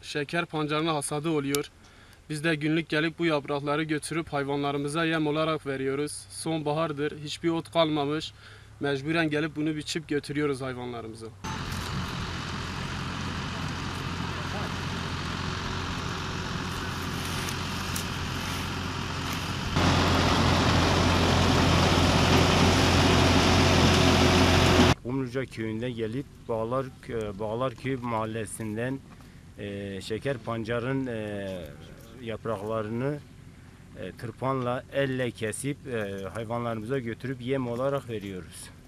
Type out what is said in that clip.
şeker pancarının hasadı oluyor. Biz de günlük gelip bu yaprakları götürüp hayvanlarımıza yem olarak veriyoruz. Sonbahardır, hiçbir ot kalmamış. Mecburen gelip bunu biçip götürüyoruz hayvanlarımıza. Kumluca köyünden gelip Bağlarköy mahallesinden şeker pancarın yapraklarını tırpanla elle kesip hayvanlarımıza götürüp yem olarak veriyoruz.